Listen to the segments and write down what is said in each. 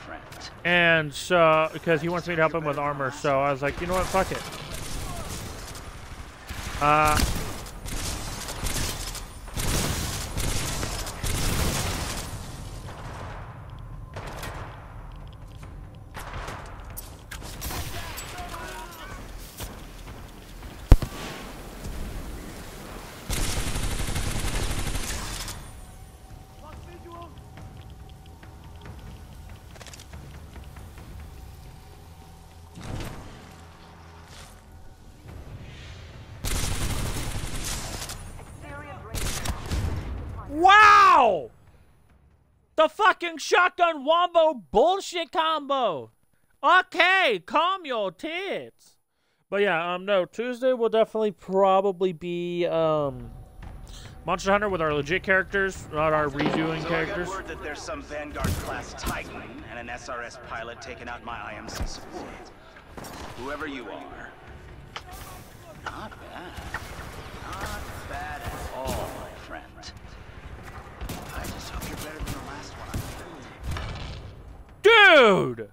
friend. And so, because he wants me to help him with armor, so I was like, you know what, fuck it. Wow! The fucking shotgun wombo bullshit combo. Okay, calm your tits. But yeah, no, Tuesday will definitely probably be Monster Hunter with our legit characters, not our redoing characters. I got word that there's some Vanguard class Titan and an SRS pilot taking out my IMC support. Whoever you are. Not bad. Not bad at all, my friend. I just hope you're better than the last one I killed. Dude!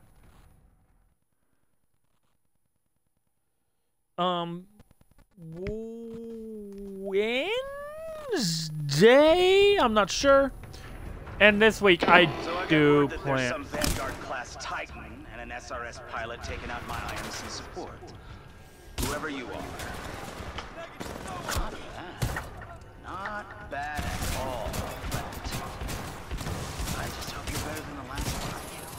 Wednesday? I'm not sure. And this week I do plan. There's some Vanguard class Titan and an SRS pilot taking out my IMC support. Whoever you are. Not bad. Not bad at all, my friend. I just hope you're better than the last one I killed.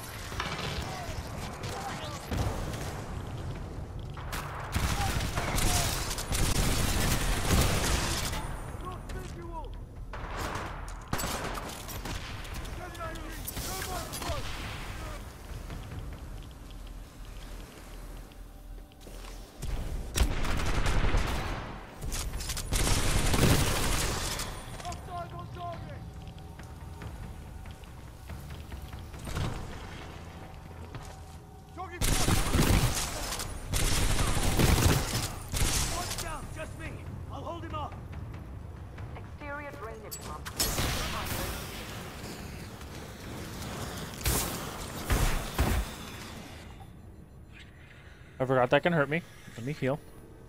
I forgot that can hurt me. Let me heal.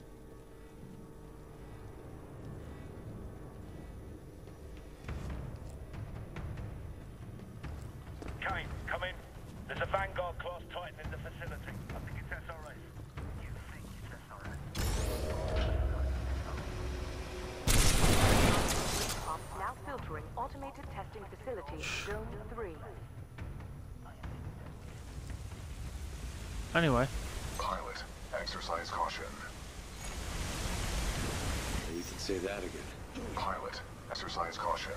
Kane, come in. There's a Vanguard class Titan in the facility. I think it's SRS. You think it's SRS? Now filtering automated testing facility, Zone 3. Anyway. Pilot, exercise caution. You can say that again. Pilot, exercise caution.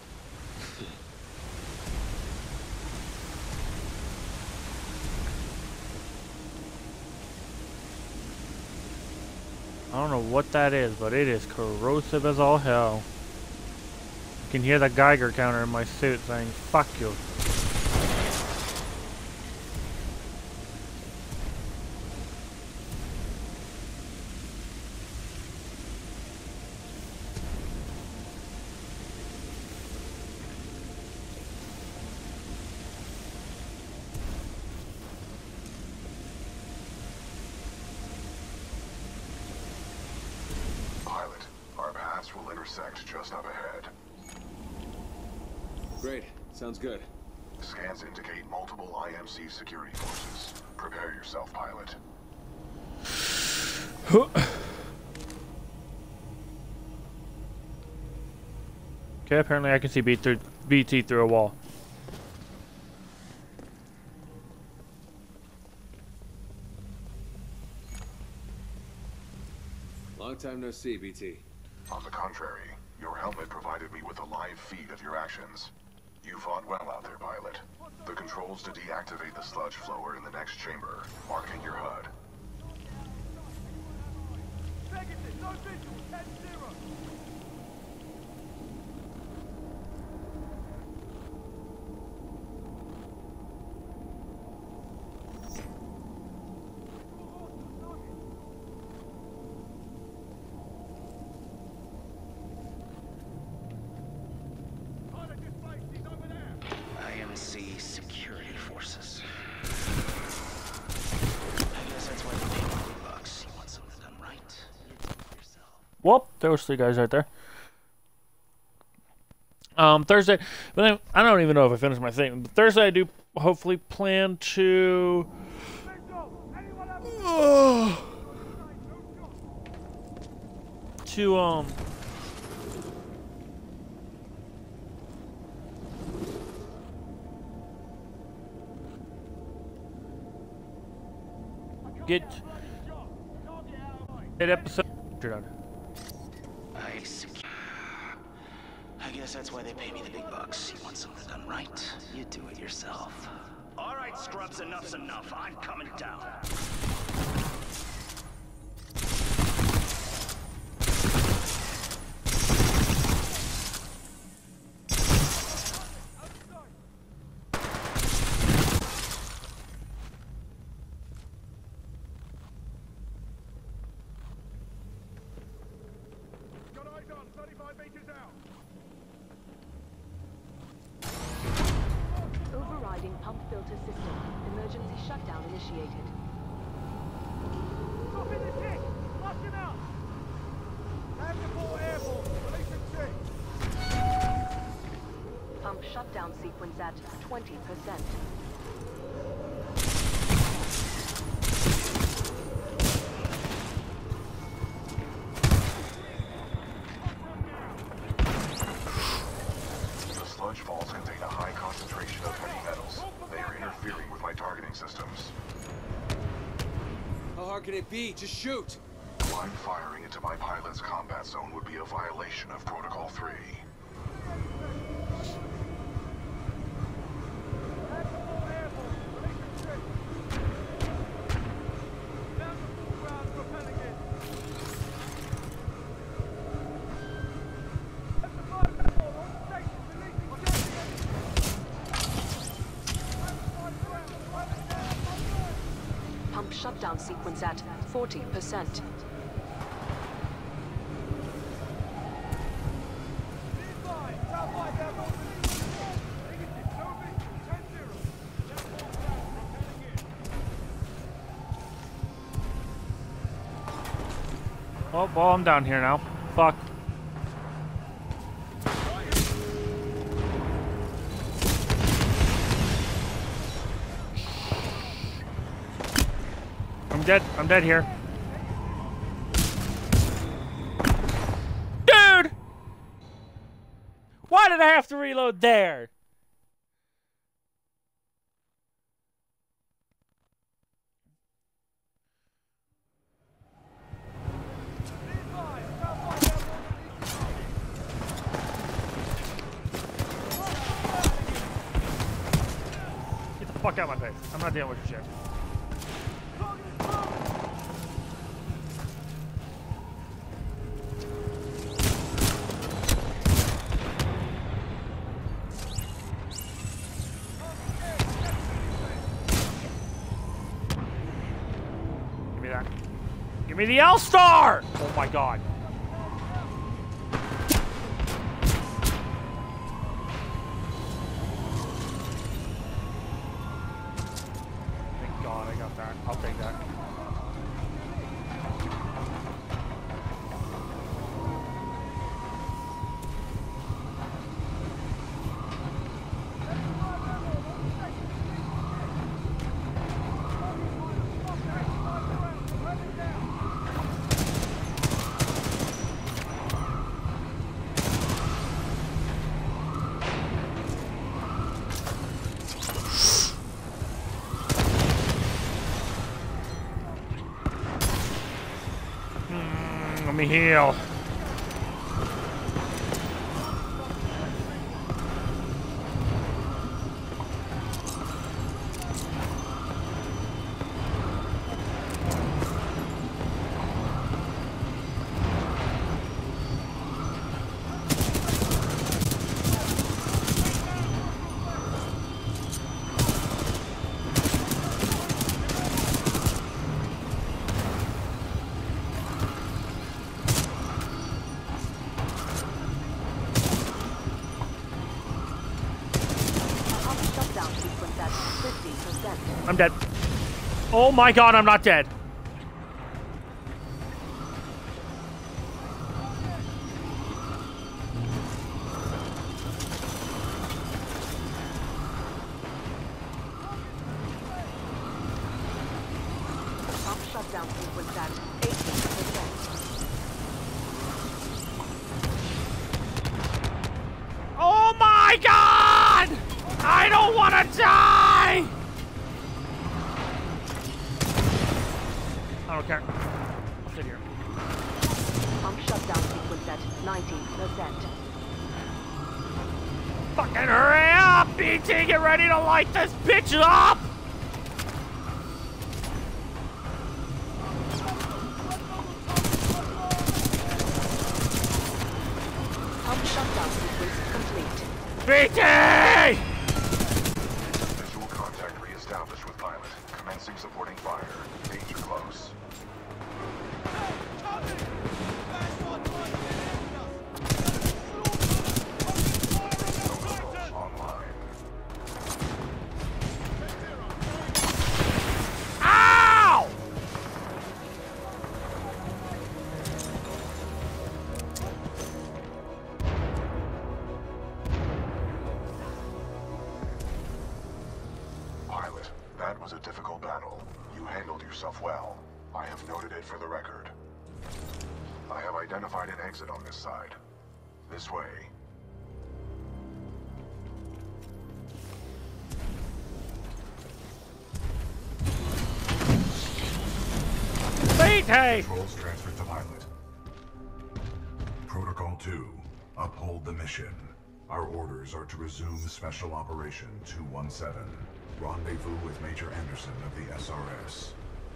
I don't know what that is, but it is corrosive as all hell. You can hear the Geiger counter in my suit saying, fuck you. Pilot, our paths will intersect just up ahead. Great. Sounds good. Scans indicate multiple IMC security forces. Prepare yourself, pilot. Okay, apparently I can see BT through a wall. Long time no see, BT. On the contrary, your helmet provided me with a live feed of your actions. You fought well out there, pilot. The controls to deactivate the sludge flower in the next chamber, marking your HUD. Pegasus, no visual, 10-0. IMC security forces. Well, those 3 guys right there. Thursday, but then, I don't even know if I finished my thing. But Thursday, I do hopefully plan to. Get episode. I guess that's why they pay me the big bucks. You want something done right? You do it yourself. All right, scrubs, enough's enough. I'm coming down. Overriding pump filter system. Emergency shutdown initiated. Stop in the dick! Flush him out! Have the ball airborne. Release and Pump shutdown sequence at 20%. The sludge falls contain a high concentration of heavy metals. They are interfering with my targeting systems. How hard can it be? Just shoot! Blind firing into my pilot's combat zone would be a violation of Protocol 3. Pump shutdown sequence at 40%. Oh, well, I'm down here now. Fuck. I'm dead. I'm dead here. Dude! Why did I have to reload there? Get the fuck out of my face. I'm not dealing with your shit. Give me that. Give me the L-Star! Oh my god. Thank god I got that. I'll take that. Let me heal. Pump shutdown sequence at 50%. I'm dead. Oh my god, I'm not dead. shutdown sequence at 80%. Oh my God! I don't want to die! I don't care. I'll sit here. Pump shutdown sequence at 90%. Fucking hurry up, BT! Get ready to light this bitch up! Pump shutdown sequence complete. BT! Visual contact re-established with pilot. Commencing supporting fire. Danger close. Online. Ow! Pilot, that was a difficult battle. You handled yourself well. I have noted it for the record. I have identified an exit on this side. This way. BT! Controls transferred to pilot. Protocol 2. Uphold the mission. Our orders are to resume Special Operation 217. Rendezvous with Major Anderson of the SRS.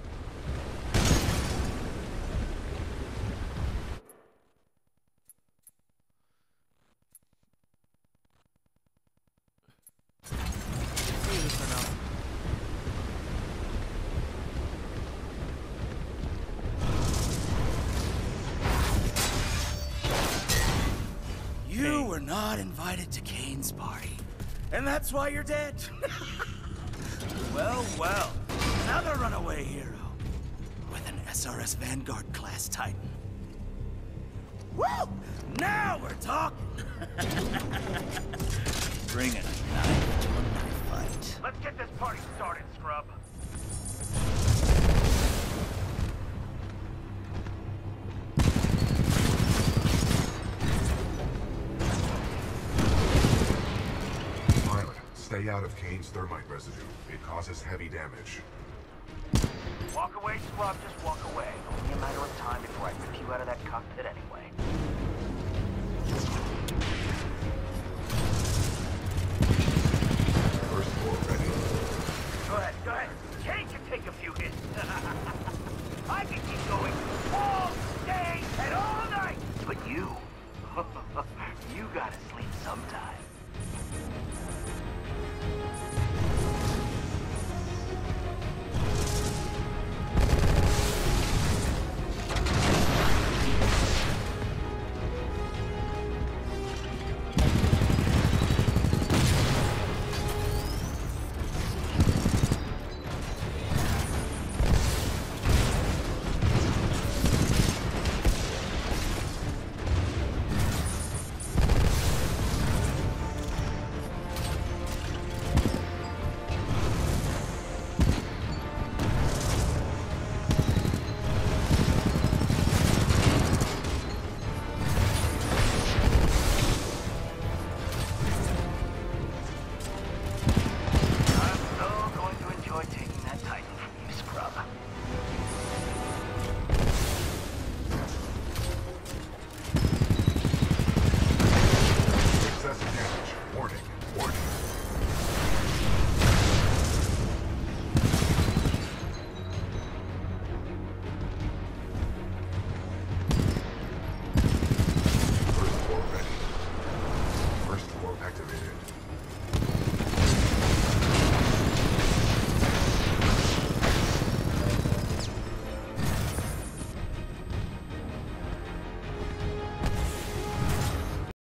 You were not invited to Kane's party, and that's why you're dead. Well, well, another runaway hero with an SRS Vanguard class Titan. Woo! Now we're talking. Bring a knife to a knife fight. Let's get this party started, scrub. Pilot, stay out of Kane's thermite residue. It causes heavy damage. Walk away, scrub, just walk away. Only a matter of time before I rip you out of that cockpit anyway. First floor ready. Go ahead, go ahead. Kane can take a few hits. I can keep going all day and all night. But you, you gotta sleep sometime. Excessive damage. Warning. Warning.